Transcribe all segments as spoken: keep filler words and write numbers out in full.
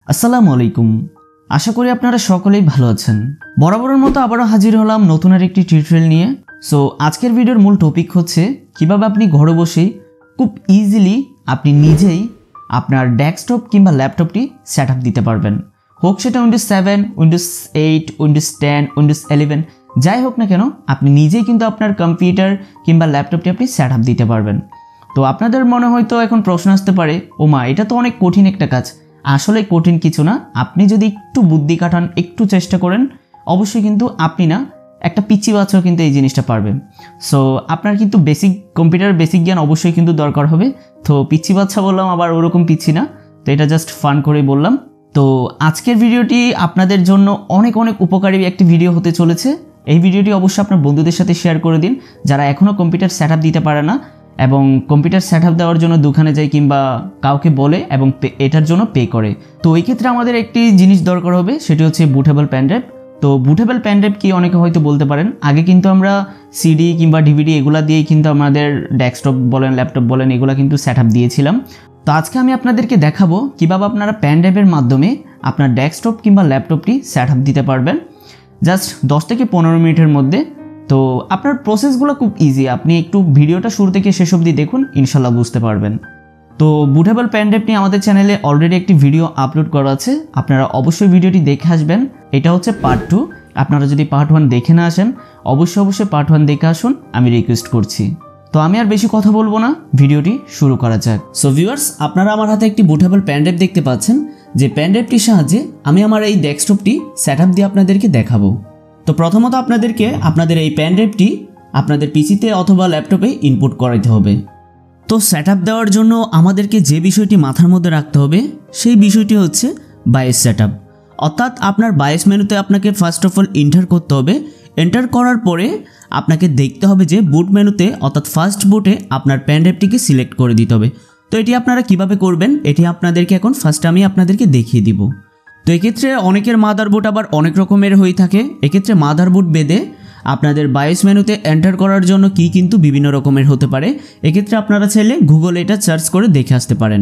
আসসালামু আলাইকুম। আশা করি আপনারা সকলেই ভালো আছেন। বরাবরের মতো আবারও হাজির হলাম নতুন আর একটি টিউটোরিয়াল নিয়ে। সো আজকের ভিডিওর মূল টপিক হচ্ছে কিভাবে আপনি ঘরে বসেই খুব ইজিলি আপনি নিজেই আপনার ডেস্কটপ কিংবা ল্যাপটপটি সেট আপ দিতে পারবেন। হোক সেটা Windows seven, Windows eight, Windows ten, Windows eleven, যাই হোক না কেন আপনি নিজেই কিন্তু আপনার কম্পিউটার কিংবা ল্যাপটপটি আপনি সেট আপ দিতে পারবেন। তো আপনাদের মনে হয়তো এখন প্রশ্ন আসতে পারে, ও মা এটা তো অনেক কঠিন একটা কাজ। আসলে কঠিন কিছু না, আপনি যদি একটু বুদ্ধি কাটান, একটু চেষ্টা করেন, অবশ্যই কিন্তু আপনি না একটা পিচ্চি বাচ্চাও কিন্তু এই জিনিসটা পারবে। সো আপনার কিন্তু বেসিক কম্পিউটার বেসিক জ্ঞান অবশ্যই কিন্তু দরকার হবে। তো পিচ্চি বাচ্চা বললাম, আবার ওরকম পিচ্চি না, তো এটা জাস্ট ফান করে বললাম। তো আজকের ভিডিওটি আপনাদের জন্য অনেক অনেক উপকারী একটি ভিডিও হতে চলেছে। এই ভিডিওটি অবশ্যই আপনার বন্ধুদের সাথে শেয়ার করে দিন যারা এখনও কম্পিউটার সেট আপ দিতে পারে না এবং কম্পিউটার সেট আপ দেওয়ার জন্য দোকানে যায় কিংবা কাউকে বলে এবং এটার জন্য পে করে। তো এই ক্ষেত্রে আমাদের একটি জিনিস দরকার হবে, সেটি হচ্ছে বুটেবল প্যানড্রাইভ। তো বুটেবল প্যানড্রাইভ কি অনেকে হয়তো বলতে পারেন, আগে কিন্তু আমরা সিডি কিংবা ডিভিডি এগুলা দিয়েই কিন্তু আমাদের ডেস্কটপ বলেন ল্যাপটপ বলেন এগুলা কিন্তু সেট আপ দিয়েছিলাম। তো আজকে আমি আপনাদেরকে দেখাবো কীভাবে আপনারা প্যানড্রাইভের মাধ্যমে আপনার ডেস্কটপ কিংবা ল্যাপটপটি সেট আপ দিতে পারবেন জাস্ট দশ থেকে পনেরো মিনিটের মধ্যে। তো আপনার প্রসেসগুলো খুব ইজি, আপনি একটু ভিডিওটা শুরু থেকে শেষ অবধি দেখুন, ইনশাল্লাহ বুঝতে পারবেন। তো বুটেবল প্যানড্রাইভ নিয়ে আমাদের চ্যানেলে অলরেডি একটি ভিডিও আপলোড করা আছে, আপনারা অবশ্যই ভিডিওটি দেখে আসবেন। এটা হচ্ছে পার্ট টু, আপনারা যদি পার্ট ওয়ান দেখে না আসেন অবশ্যই অবশ্যই পার্ট ওয়ান দেখে আসুন, আমি রিকোয়েস্ট করছি। তো আমি আর বেশি কথা বলবো না, ভিডিওটি শুরু করা যাক। সো ভিউয়ার্স, আপনারা আমার হাতে একটি বুটেবল প্যানড্রাইভ দেখতে পাচ্ছেন, যে প্যানড্রাইভটির সাহায্যে আমি আমার এই ডেস্কটপটি সেট আপ দিয়ে আপনাদেরকে দেখাবো। তো প্রথমত আপনাদেরকে আপনাদের এই প্যানড্রাইভটি আপনাদের পিসিতে অথবা ল্যাপটপে ইনপুট করাইতে হবে। তো সেট আপ দেওয়ার জন্য আমাদেরকে যে বিষয়টি মাথার মধ্যে রাখতে হবে সেই বিষয়টি হচ্ছে বায়োস সেট আপ। অর্থাৎ আপনার বায়োস মেনুতে আপনাকে ফার্স্ট অফ অল এন্টার করতে হবে। এন্টার করার পরে আপনাকে দেখতে হবে যে বুট মেনুতে অর্থাৎ ফার্স্ট বুটে আপনার প্যানড্রাইভটিকে সিলেক্ট করে দিতে হবে। তো এটি আপনারা কিভাবে করবেন এটি আপনাদেরকে এখন ফার্স্ট আমি আপনাদেরকে দেখিয়ে দিব। তো এক্ষেত্রে অনেকের মাদারবোর্ড আবার অনেক রকমের হয়ে থাকে, এক্ষেত্রে মাদারবোর্ড বেদে আপনাদের বায়োস মেনুতে এন্টার করার জন্য কি কিন্তু বিভিন্ন রকমের হতে পারে। এক্ষেত্রে আপনারা চাইলে গুগলে এটা সার্চ করে দেখে আসতে পারেন।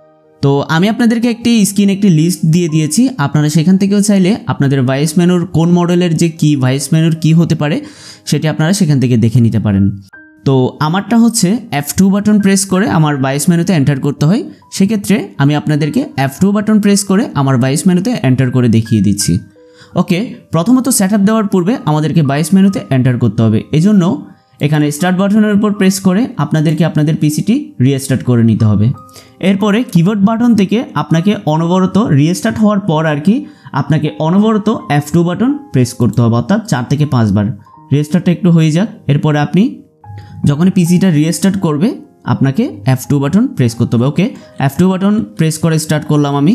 তো আমি আপনাদেরকে একটি স্ক্রিন একটি লিস্ট দিয়ে দিয়েছি, আপনারা সেখান থেকেও চাইলে আপনাদের বায়োস মেনুর কোন মডেলের যে কি বায়োস মেনুর কি হতে পারে সেটি আপনারা সেখান থেকে দেখে নিতে পারেন। তো আমারটা হচ্ছে এফ টু বাটন প্রেস করে আমার বায়োস মেনুতে এন্টার করতে হয়, সেক্ষেত্রে আমি আপনাদেরকে এফ টু বাটন প্রেস করে আমার বায়োস মেনুতে এন্টার করে দেখিয়ে দিচ্ছি। ওকে, প্রথমত সেট আপ দেওয়ার পূর্বে আমাদেরকে বায়োস মেনুতে এন্টার করতে হবে, এজন্য এখানে স্টার্ট বাটনের উপর প্রেস করে আপনাদেরকে আপনাদের পিসিটি রিস্টার্ট করে নিতে হবে। এরপরে কিবোর্ড বাটন থেকে আপনাকে অনবরত রিস্টার্ট হওয়ার পর আর কি আপনাকে অনবরত এফ টু বাটন প্রেস করতে হবে, অর্থাৎ চার থেকে পাঁচবার। রিস্টার্টটা একটু হয়ে যাক, এরপরে আপনি যখনই পিসিটা রিস্টার্ট করবে আপনাকে এফ টু বাটন প্রেস করতে হবে। Okay, F two button press করে স্টার্ট করলাম আমি।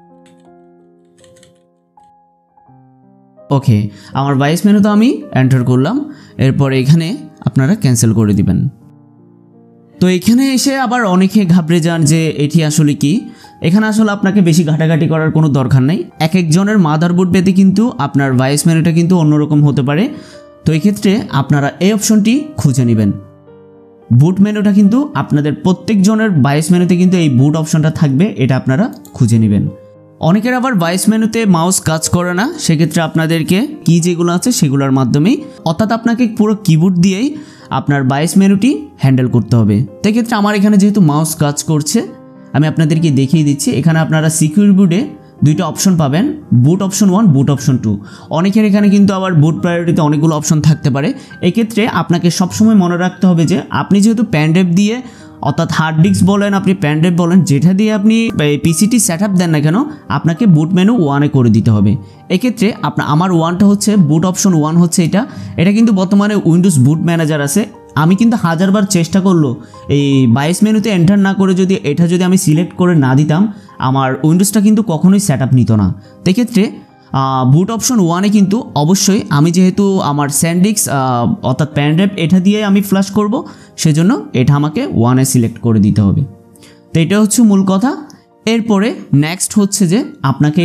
ওকে, আমার বায়োস মেনুতে আমি এন্টার করলাম, এরপরে এখানে আপনারা ক্যান্সেল করে দিবেন। তো এখানে এসে আবার অনেকে ঘাবড়ে যান যে এটি আসলে কি। এখানে আসলে আপনাকে বেশি ঘাটাঘাটি করার কোনো দরকার নেই, এক একজনের মাদারবোর্ড পেতে কিন্তু আপনার বায়োস মেনুটা কিন্তু অন্যরকম হতে পারে। তো এক্ষেত্রে আপনারা এই অপশনটি খুঁজে নেবেন। বুট মেনুটা কিন্তু আপনাদের প্রত্যেকজনের বায়োস মেনুতে কিন্তু এই বুট অপশনটা থাকবে, এটা আপনারা খুঁজে নেবেন। অনেকের আবার বায়োস মেনুতে মাউস কাজ করে না, সেক্ষেত্রে আপনাদেরকে কি যেগুলো আছে সেগুলোর মাধ্যমেই, অর্থাৎ আপনাকে পুরো কিবোর্ড দিয়েই আপনার বায়োস মেনুটি হ্যান্ডেল করতে হবে। তো এক্ষেত্রে আমার এখানে যেহেতু মাউস কাজ করছে আমি আপনাদেরকে দেখিয়ে দিচ্ছি। এখানে আপনারা সিকিউর বুটে দুইটা অপশন পাবেন, boot option one, boot option two. অনেকের এখানে কিন্তু আবার বুট প্রায়োরিটিতে অনেকগুলো অপশন থাকতে পারে। এক্ষেত্রে আপনাকে সবসময় মনে রাখতে হবে যে আপনি যেহেতু প্যানড্রাইভ দিয়ে অর্থাৎ হার্ড ডিস্ক বলেন আপনি প্যানড্রাইভ বলেন যেটা দিয়ে আপনি পিসিটি সেট আপ দেন না কেন আপনাকে বুট মেনু ওয়ানে করে দিতে হবে। এক্ষেত্রে আপনার আমার ওয়ানটা হচ্ছে বুট অপশন ওয়ান হচ্ছে এটা এটা কিন্তু বর্তমানে উইন্ডোজ বুট ম্যানেজার আছে। আমি কিন্তু হাজারবার চেষ্টা করলো এই বায়োস মেনুতে এন্টার না করে যদি এটা যদি আমি সিলেক্ট করে না দিতাম আমার উইন্ডোজটা কিন্তু কখনোই সেট আপ নিত না। সেক্ষেত্রে বুট অপশন ওয়ানে কিন্তু অবশ্যই আমি যেহেতু আমার স্যান্ডিক্স অর্থাৎ প্যানড্রাইভ এটা দিয়ে আমি ফ্ল্যাশ করব, সেজন্য এটা আমাকে ওয়ানে সিলেক্ট করে দিতে হবে। তো এটা হচ্ছে মূল কথা। এরপরে নেক্সট হচ্ছে যে আপনাকে এটা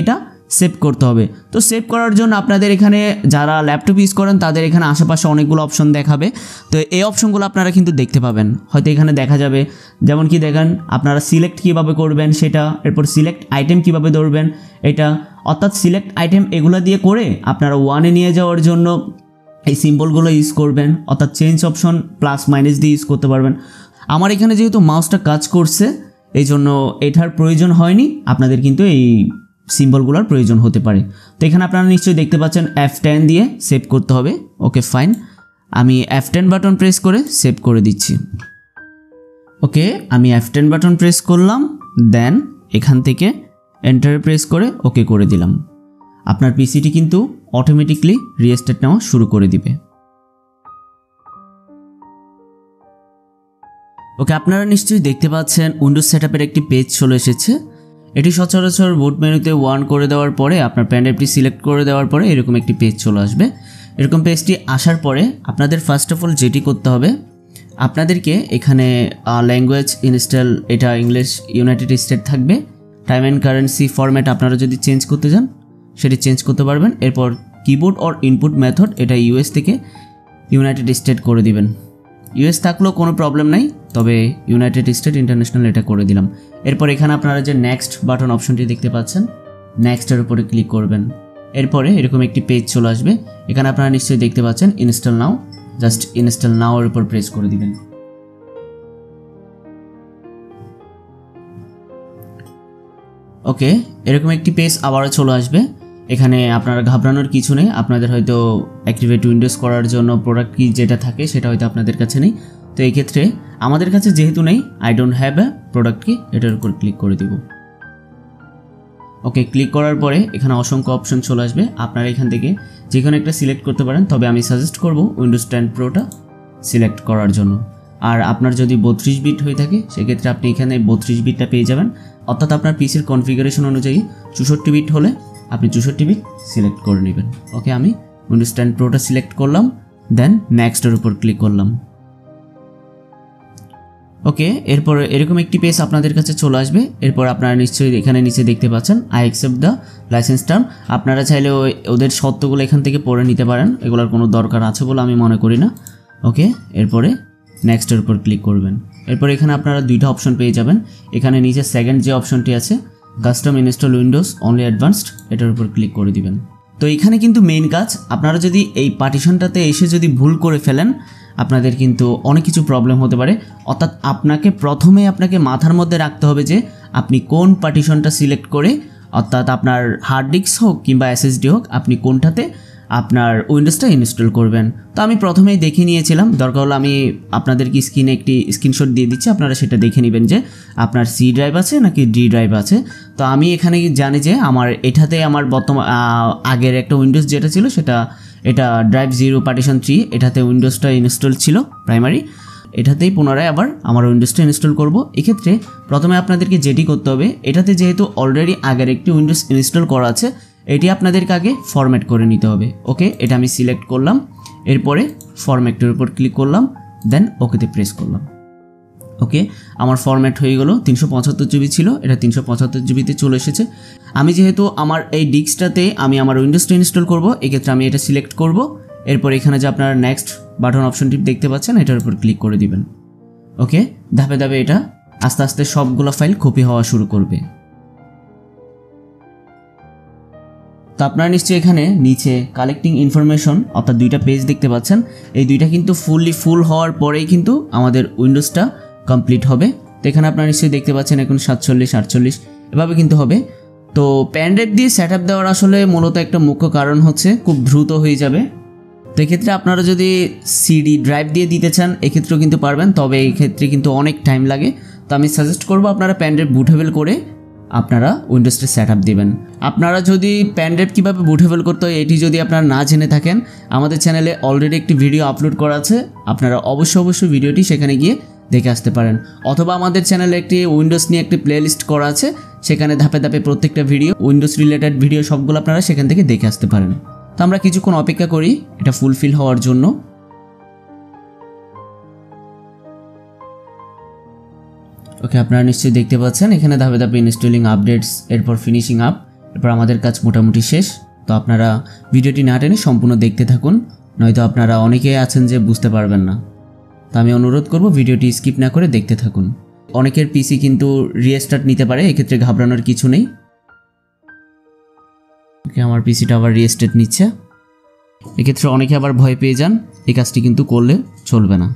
সেভ করতে হবে। তো সেভ করার জন্য আপনাদের এখানে যারা ল্যাপটপ ইউজ করেন তাদের এখানে আশেপাশে অনেকগুলো অপশন দেখাবে। তো এই অপশনগুলো আপনারা কিন্তু দেখতে পাবেন, হয়তো এখানে দেখা যাবে। যেমন কি দেখেন আপনারা সিলেক্ট কীভাবে করবেন সেটা, এরপর সিলেক্ট আইটেম কীভাবে ধরবেন এটা, অর্থাৎ সিলেক্ট আইটেম এগুলো দিয়ে করে আপনারা ওয়ানে নিয়ে যাওয়ার জন্য এই সিম্বলগুলো ইউজ করবেন, অর্থাৎ চেঞ্জ অপশন প্লাস মাইনাস দিয়ে ইউজ করতে পারবেন। আমার এখানে যেহেতু মাউসটা কাজ করছে এই জন্য এটার প্রয়োজন হয়নি, আপনাদের কিন্তু এই সিম্বলগুলোর প্রয়োজন হতে পারে। তো এখানে আপনারা নিশ্চয়ই দেখতে পাচ্ছেন এফ টেন দিয়ে সেভ করতে হবে। ওকে ফাইন, আমি এফ টেন বাটন প্রেস করে সেভ করে দিচ্ছি। ওকে, আমি এফ টেন বাটন প্রেস করলাম, দেন এখান থেকে এন্টারে প্রেস করে ওকে করে দিলাম। আপনার পিসিটি কিন্তু অটোমেটিকলি রিস্টার্ট নেওয়া শুরু করে দিবে। ওকে, আপনারা নিশ্চয়ই দেখতে পাচ্ছেন উইন্ডোজ সেটআপের একটি পেজ চলে এসেছে। এটি সচরাচর বুট মেনুতে ওয়ান করে দেওয়ার পরে আপনার প্যানড্রাইভটি সিলেক্ট করে দেওয়ার পরে এরকম একটি পেজ চলে আসবে। এরকম পেজটি আসার পরে আপনাদের ফার্স্ট অফ অল যেটি করতে হবে, আপনাদেরকে এখানে ল্যাঙ্গুয়েজ ইনস্টল, এটা ইংলিশ ইউনাইটেড স্টেট থাকবে। টাইম অ্যান্ড কারেন্সি ফরম্যাট আপনারা যদি চেঞ্জ করতে চান সেটি চেঞ্জ করতে পারবেন। এরপর কিবোর্ড অর ইনপুট মেথড এটা ইউএস থেকে ইউনাইটেড স্টেট করে দিবেন। ইউএস থাকলেও কোনো প্রবলেম নাই, তবে ইউনাইটেড স্টেট ইন্টারন্যাশনাল এটা করে দিলাম। এরপর এখানে আপনারা যে নেক্সট বাটন অপশনটি দেখতে পাচ্ছেন, নেক্সটের উপরে ক্লিক করবেন। এরপরে এরকম একটি পেজ চলে আসবে। এখানে আপনারা নিশ্চয়ই দেখতে পাচ্ছেন install now, just install now এর উপর প্রেস করে দিবেন। ওকে, এরকম একটি পেজ আবারও চলে আসবে। এখানে আপনারা ঘাবড়ানোর কিছু নেই, আপনাদের হয়তো অ্যাক্টিভেট উইন্ডোজ করার জন্য প্রোডাক্ট কি যেটা থাকে সেটা হয়তো আপনাদের কাছে নেই। তো এই ক্ষেত্রে আমাদের কাছে যেহেতু নেই, I don't have a product কি, এটার উপর ক্লিক করে দিব। ওকে, ক্লিক করার পরে এখানে অসংখ্য অপশন চলে আসবে। আপনারা এখান থেকে যে কোনো একটা সিলেক্ট করতে পারেন, তবে আমি সাজেস্ট করব উইন্ডোজ টেন প্রোটা সিলেক্ট করার জন্য। আর আপনার যদি বত্রিশ বিট হয়ে থাকে সেক্ষেত্রে আপনি এখানে বত্রিশ বিটটা পেয়ে যাবেন, অর্থাৎ আপনার পিসির কনফিগারেশন অনুযায়ী চৌষট্টি বিট হলে আপনি চৌষট্টি বিট সিলেক্ট করে নেবেন। ওকে, আমি উইন্ডোজ টেন প্রোটা সিলেক্ট করলাম, দেন নেক্সটের উপর ক্লিক করলাম। ওকে, এরপর এরকম একটি পেজ আপনাদের কাছে চলে আসবে। এরপর আপনারা নিশ্চয়ই এখানে নিচে দেখতে পাচ্ছেন I accept the license term. আপনারা চাইলে ওদের শর্তগুলো এখান থেকে পড়ে নিতে পারেন, এগুলোর কোনো দরকার আছে বলে আমি মনে করি না। ওকে, এরপরে নেক্সটের উপর ক্লিক করবেন। এরপর এখানে আপনারা দুইটা অপশন পেয়ে যাবেন। এখানে নিচে সেকেন্ড যে অপশনটি আছে custom install Windows only advanced, এটার উপর ক্লিক করে দিবেন। তো এখানে কিন্তু মেইন কাজ, আপনারা যদি এই পার্টিশনটাতে এসে যদি ভুল করে ফেলেন আপনাদের কিন্তু অনেক কিছু প্রবলেম হতে পারে। অর্থাৎ আপনাকে প্রথমে আপনাকে মাথার মধ্যে রাখতে হবে যে আপনি কোন পার্টিশনটা সিলেক্ট করে, অর্থাৎ আপনার হার্ড ডিস্ক হোক কিংবা এসএসডি হোক, আপনি কোনটাতে আপনার উইন্ডোজটা ইনস্টল করবেন। তো আমি প্রথমেই দেখে নিয়েছিলাম, দরকার হলে আমি আপনাদেরকে স্ক্রিনে একটি স্ক্রিনশট দিয়ে দিচ্ছি, আপনারা সেটা দেখে নেবেন যে আপনার সি ড্রাইভ আছে নাকি ডি ড্রাইভ আছে। তো আমি এখানে জানি যে আমার এটাতে আমার বর্তমান আগের একটা উইন্ডোজ যেটা ছিল সেটা এটা ড্রাইভ জিরো পার্টিশন থ্রি, এটাতে উইন্ডোজটা ইনস্টল ছিল প্রাইমারি, এটাতেই পুনরায় আবার আমার উইন্ডোজটা ইনস্টল করব। এক্ষেত্রে প্রথমে আপনাদেরকে যেটি করতে হবে, এটাতে যেহেতু অলরেডি আগের একটি উইন্ডোজ ইনস্টল করা আছে, এটি আপনাদেরকে আগে ফরম্যাট করে নিতে হবে। ওকে, এটা আমি সিলেক্ট করলাম, এরপরে ফরম্যাটের উপর ক্লিক করলাম, দেন ওকেতে প্রেস করলাম। ওকে, আমার ফরম্যাট হয়ে গেল। তিনশো পঁচাত্তর জিবি ছিল, এটা তিনশো পঁচাত্তর জিবিতে চলে এসেছে। আমি যেহেতু আমার এই ডিস্কটাতে আমি আমার উইন্ডোজটা ইনস্টল করব, এক্ষেত্রে আমি এটা সিলেক্ট করব। এরপর এখানে যে আপনারা নেক্সট বাটন অপশনটি দেখতে পাচ্ছেন এটার উপর ক্লিক করে দিবেন। ওকে, ধাপে ধাপে এটা আস্তে আস্তে সবগুলো ফাইল কপি হওয়া শুরু করবে। তো আপনারা নিশ্চয়ই এখানে নিচে কালেক্টিং ইনফরমেশন অর্থাৎ দুইটা পেজ দেখতে পাচ্ছেন, এই দুইটা কিন্তু ফুললি ফুল হওয়ার পরেই কিন্তু আমাদের উইন্ডোজটা কমপ্লিট হবে। তো এখানে আপনারা নিশ্চয়ই দেখতে পাচ্ছেন এখন সাতচল্লিশ আটচল্লিশ এভাবে কিন্তু হবে। তো প্যান ড্রাইভ দিয়ে সেট আপ দেওয়ার আসলে মূলত একটা মুখ্য কারণ হচ্ছে খুব দ্রুত হয়ে যাবে। তো এক্ষেত্রে আপনারা যদি সিডি ড্রাইভ দিয়ে দিতে চান এক্ষেত্রেও কিন্তু পারবেন, তবে এক্ষেত্রে কিন্তু অনেক টাইম লাগে। তো আমি সাজেস্ট করবো আপনারা প্যান ড্রাইভ বুটেবল করে আপনারা উইন্ডোজটা সেট আপ দেবেন। আপনারা যদি প্যান ড্রাইভ কীভাবে বুটেবল করতে হয় এটি যদি আপনারা না জেনে থাকেন, আমাদের চ্যানেলে অলরেডি একটি ভিডিও আপলোড করা আছে, আপনারা অবশ্যই অবশ্যই ভিডিওটি সেখানে গিয়ে দেখে আসতে পারেন। অথবা আমাদের চ্যানেলে একটি উইন্ডোজ নিয়ে একটি প্লেলিস্ট করা আছে, সেখানে ধাপে ধাপে প্রত্যেকটা ভিডিও উইন্ডোজ রিলেটেড ভিডিও সবগুলো আপনারা সেখান থেকে দেখে আসতে পারেন। তো আমরা কিছুক্ষণ অপেক্ষা করি এটা ফুলফিল হওয়ার জন্য। ওকে, আপনারা নিশ্চয়ই দেখতে পাচ্ছেন এখানে ধাপে ধাপে ইনস্টলিং আপডেটস, এরপর ফিনিশিং আপ, এরপর আমাদের কাজ মোটামুটি শেষ। তো আপনারা ভিডিওটি না টেনে সম্পূর্ণ দেখতে থাকুন, নয়তো আপনারা অনেকেই আছেন যে বুঝতে পারবেন না। তো আমি অনুরোধ করব ভিডিওটি স্কিপ না করে দেখতে থাকুন। অনেকের পিসি কিন্তু রিস্টার্ট নিতে পারে, এক্ষেত্রে ঘাবড়ানোর কিছু নেই। ওকে, আমার পিসিটা আবার রিস্টার্ট নিচ্ছে। এক্ষেত্রে অনেকে আবার ভয় পেয়ে যান, এই কাজটি কিন্তু করলে চলবে না।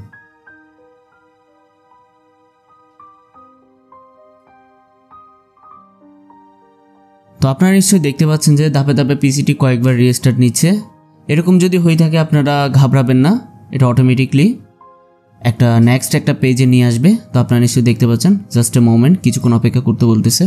তো আপনারা নিশ্চয়ই দেখতে পাচ্ছেন যে ধাপে ধাপে পিসিটি কয়েকবার রিস্টার্ট নিচ্ছে। এরকম যদি হয়ে থাকে আপনারা ঘাবড়াবেন না, এটা অটোমেটিকলি একটা নেক্সট একটা পেজে নিয়ে আসবে। তো আপনারা নিশ্চয়ই দেখতে পাচ্ছেন, জাস্ট এ মোমেন্ট, কিছুক্ষণ অপেক্ষা করতে বলতেছে।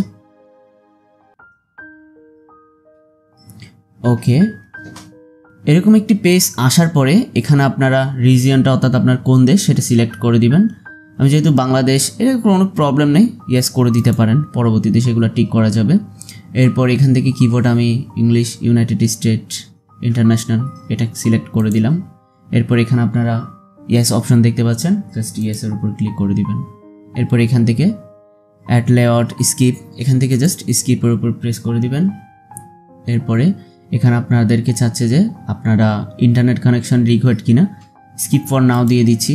ওকে, এরকম একটি পেজ আসার পরে এখানে আপনারা রিজিয়নটা অর্থাৎ আপনার কোন দেশ সেটা সিলেক্ট করে দিবেন। আমি যেহেতু বাংলাদেশ, এটা কোনো প্রবলেম নেই, ইয়েস করে দিতে পারেন, পরবর্তীতে সেগুলো ঠিক করা যাবে। এরপর এখান থেকে কিবোর্ড আমি ইংলিশ, ইউনাইটেড স্টেট, ইন্টারন্যাশনাল এটা সিলেক্ট করে দিলাম। এরপর এখানে আপনারা ইয়েস অপশন দেখতে পাচ্ছেন, জাস্ট ইয়েসের উপর ক্লিক করে দিবেন। এরপর এখান থেকে অ্যাড লেআউট স্কিপ, এখান থেকে জাস্ট স্কিপের উপর প্রেস করে দিবেন। এরপরে এখানে আপনাদেরকে চাচ্ছে যে আপনারা ইন্টারনেট কানেকশন রিকোয়ার্ড কিনা, স্কিপ ফর নাও দিয়ে দিচ্ছি।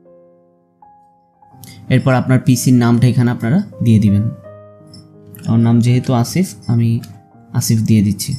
এরপর আপনার পিসির নামটা এখানে আপনারা দিয়ে দিবেন। আমার নাম যেহেতু আসিফ, আমি আসিফ দিয়ে দিচ্ছি।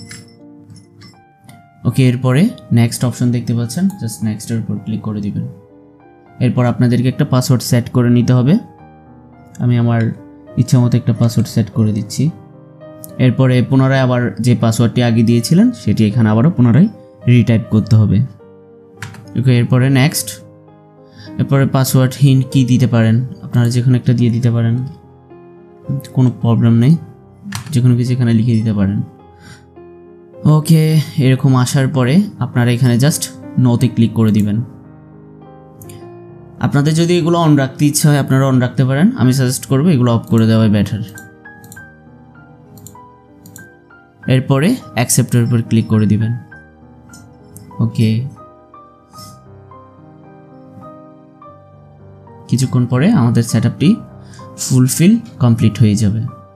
ওকে, এরপরে নেক্সট অপশন দেখতে পাচ্ছেন, জাস্ট নেক্সটের উপর ক্লিক করে দিবেন। এরপর আপনাদেরকে একটা পাসওয়ার্ড সেট করে নিতে হবে। আমি আমার ইচ্ছা মতো একটা পাসওয়ার্ড সেট করে দিচ্ছি। এরপরে পুনরায় আবার যে পাসওয়ার্ডটি আগে দিয়েছিলেন সেটি এখানে আবারও পুনরায় রিটাইপ করতে হবে। ওকে, এরপরে নেক্সট। এরপরে পাসওয়ার্ড হিন্ট কি দিতে পারেন, আপনারা যে কোনো একটা দিয়ে দিতে পারেন, কোনো প্রবলেম নেই, যে কোনো কিছু এখানে লিখে দিতে পারেন। ওকে, এরকম আসার পরে আপনারা এখানে জাস্ট নোতে ক্লিক করে দিবেন। আপনাদের যদি এগুলো অন রাখতে ইচ্ছা হয় আপনারা অন রাখতে পারেন, আমি সাজেস্ট করবো এগুলো অফ করে দেওয়াই বেটার। এরপরে অ্যাকসেপ্টের উপর ক্লিক করে দিবেন। ওকে, কিছুক্ষণ পরে আমাদের সেটআপটি ফুলফিল কমপ্লিট হয়ে যাবে।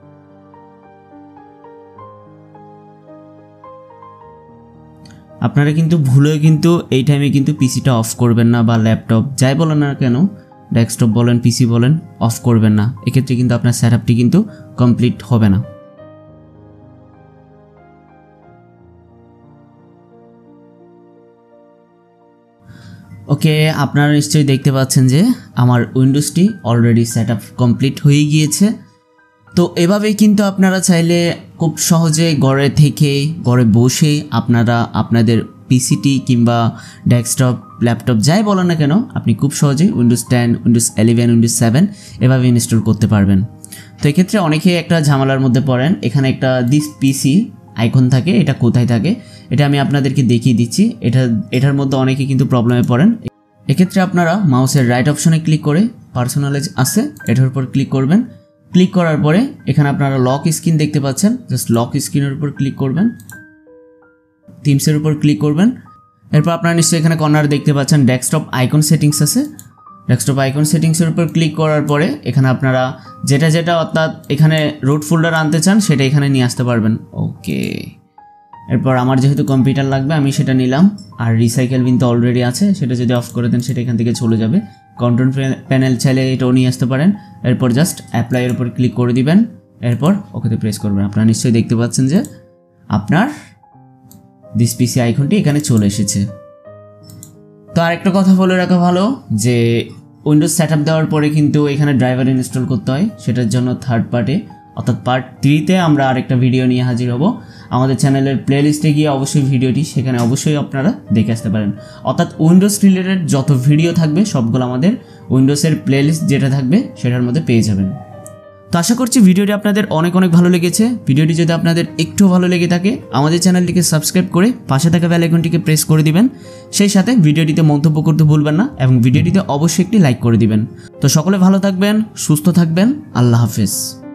আপনারা কিন্তু ভুলেও কিন্তু এই টাইমে কিন্তু পিসিটা অফ করবেন না, বা ল্যাপটপ যাই বলেন না কেন, ডেস্কটপ বলেন, পিসি বলেন, অফ করবেন না। এক্ষেত্রে কিন্তু আপনার সেটআপটি কিন্তু কমপ্লিট হবে না। ওকে, আপনারা নিশ্চয়ই দেখতে পাচ্ছেন যে আমার উইন্ডোজটি অলরেডি সেটআপ কমপ্লিট হয়ে গিয়েছে। তো এভাবেই কিন্তু আপনারা চাইলে খুব সহজে ঘরে থেকে, ঘরে বসে আপনারা আপনাদের পিসিটি কিংবা ডেস্কটপ, ল্যাপটপ যাই বলেন না কেন, আপনি খুব সহজেই Windows ten, Windows eleven, Windows seven এভাবে ইনস্টল করতে পারবেন। তো এক্ষেত্রে অনেকেই একটা ঝামেলার মধ্যে পড়েন, এখানে একটা দিস পিসি আইকন থাকে, এটা কোথায় থাকে এটা আমি আপনাদেরকে দেখিয়ে দিচ্ছি। এটা এটার মধ্যে অনেকে কিন্তু প্রবলেমে পড়েন। এক্ষেত্রে আপনারা মাউসের রাইট অপশনে ক্লিক করে পার্সোনালাইজ আছে এটার উপর ক্লিক করবেন। ক্লিক করার পরে এখানে আপনারা লক স্ক্রিন দেখতে পাচ্ছেন, জাস্ট লক স্ক্রিনের উপর ক্লিক করবেন। থিমসের উপর ক্লিক করবেন। এরপর আপনারা নিশ্চয়ই এখানে কর্নার দেখতে পাচ্ছেন ডেস্কটপ আইকন সেটিংস আছে। ডেস্কটপ আইকন সেটিংসের উপর ক্লিক করার পরে এখানে আপনারা যেটা যেটা অর্থাৎ এখানে রুট ফোল্ডার আনতে চান সেটা এখানে নিয়ে আসতে পারবেন। ওকে, এরপর আমার যেহেতু কম্পিউটার লাগবে আমি সেটা নিলাম। আর রিসাইকেল বিন তো অলরেডি আছে, সেটা যদি অফ করে দেন সেটা এখান থেকে চলে যাবে। কন্ট্রোল প্যানেল চাইলে এটাও নিয়ে আসতে পারেন। এরপর জাস্ট অ্যাপ্লাইয়ের উপর ক্লিক করে দিবেন। এরপর ওকেতে প্রেস করবেন। আপনারা নিশ্চয়ই দেখতে পাচ্ছেন যে আপনার দিস পিসি আইকনটি এখানে চলে এসেছে। তো আরেকটা কথা বলে রাখা ভালো যে উইন্ডোজ সেটআপ দেওয়ার পরে কিন্তু এখানে ড্রাইভার ইনস্টল করতে হয়, সেটার জন্য থার্ড পার্টে অর্থাৎ পার্ট থ্রিতে আমরা আরেকটা ভিডিও নিয়ে হাজির হব। আমাদের চ্যানেলের প্লেলিস্টে গিয়ে অবশ্যই ভিডিওটি সেখানে অবশ্যই আপনারা দেখে আসতে পারেন। অর্থাৎ উইন্ডোজ রিলেটেড যত ভিডিও থাকবে সবগুলো আমাদের উইন্ডোজের প্লেলিস্ট যেটা থাকবে সেটার মধ্যে পেয়ে যাবেন। তো আশা করছি ভিডিওটি আপনাদের অনেক অনেক ভালো লেগেছে। ভিডিওটি যদি আপনাদের একটু ভালো লেগে থাকে আমাদের চ্যানেলটিকে সাবস্ক্রাইব করে পাশে থাকা বেল আইকনটিকে প্রেস করে দিবেন। সেই সাথে ভিডিওটিতে মন্তব্য করতে ভুলবেন না এবং ভিডিওটিতে অবশ্যই একটি লাইক করে দিবেন। তো সকলে ভালো থাকবেন, সুস্থ থাকবেন, আল্লাহ হাফেজ।